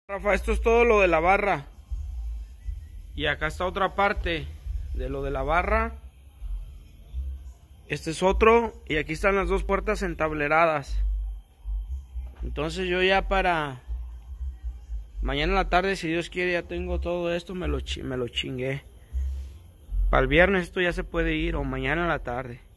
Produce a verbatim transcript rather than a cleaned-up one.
Rafa, esto es todo lo de la barra. Y acá está otra parte de lo de la barra. Este es otro. Y aquí están las dos puertas entableradas. Entonces yo ya para mañana en la tarde, si Dios quiere, ya tengo todo esto. Me lo, me lo chingué. Para el viernes esto ya se puede ir, o mañana en la tarde.